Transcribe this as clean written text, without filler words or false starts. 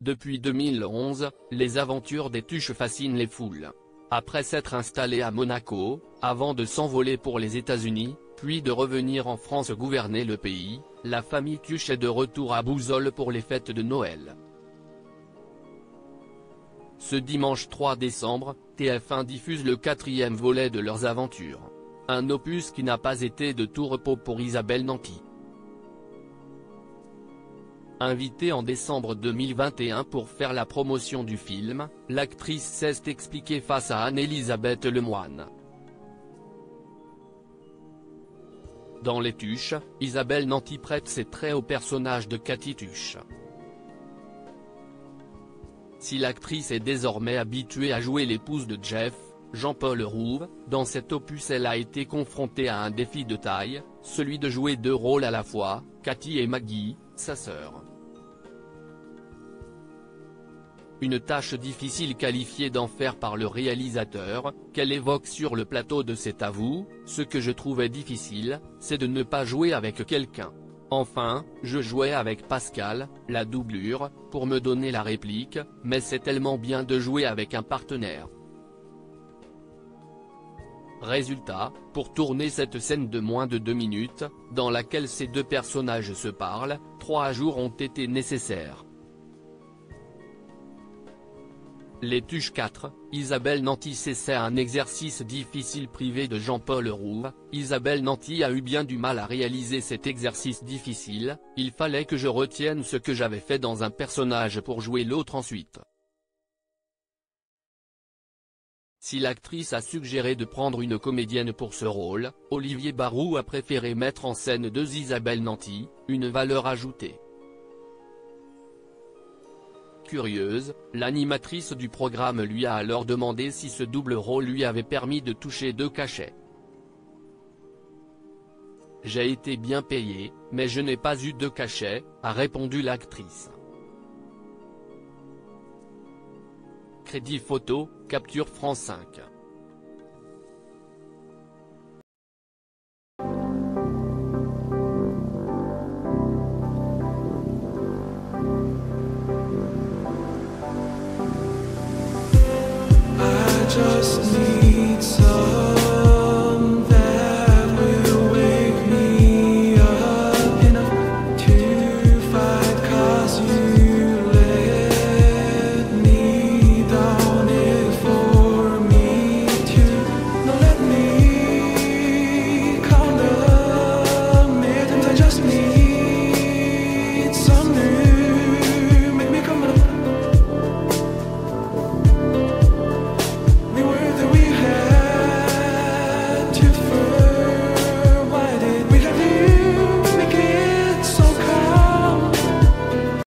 Depuis 2011, les aventures des Tuches fascinent les foules. Après s'être installée à Monaco, avant de s'envoler pour les États-Unis, puis de revenir en France gouverner le pays, la famille Tuche est de retour à Bouzolles pour les fêtes de Noël. Ce dimanche 3 décembre, TF1 diffuse le 4e volet de leurs aventures. Un opus qui n'a pas été de tout repos pour Isabelle Nanty. Invitée en décembre 2021 pour faire la promotion du film, l'actrice s'est expliquée face à Anne-Elisabeth Lemoine. Dans Les Tuches, Isabelle Nanty prête ses traits au personnage de Cathy Tuche. Si l'actrice est désormais habituée à jouer l'épouse de Jeff, Jean-Paul Rouve, dans cet opus elle a été confrontée à un défi de taille, celui de jouer 2 rôles à la fois, Cathy et Maggie, sa sœur. Une tâche difficile qualifiée d'enfer par le réalisateur, qu'elle évoque sur le plateau de C'est à vous. Ce que je trouvais difficile, c'est de ne pas jouer avec quelqu'un. Enfin, je jouais avec Pascal, la doublure, pour me donner la réplique, mais c'est tellement bien de jouer avec un partenaire. Résultat, pour tourner cette scène de moins de 2 minutes, dans laquelle ces 2 personnages se parlent, 3 jours ont été nécessaires. Les Tuches 4, Isabelle Nanty c'est un exercice difficile privé de Jean-Paul Rouve. Isabelle Nanty a eu bien du mal à réaliser cet exercice difficile, il fallait que je retienne ce que j'avais fait dans un personnage pour jouer l'autre ensuite. Si l'actrice a suggéré de prendre une comédienne pour ce rôle, Olivier Barou a préféré mettre en scène 2 Isabelle Nanty, une valeur ajoutée. Curieuse, l'animatrice du programme lui a alors demandé si ce double rôle lui avait permis de toucher 2 cachets. « J'ai été bien payée, mais je n'ai pas eu de cachet », a répondu l'actrice. Crédit photo, capture France 5.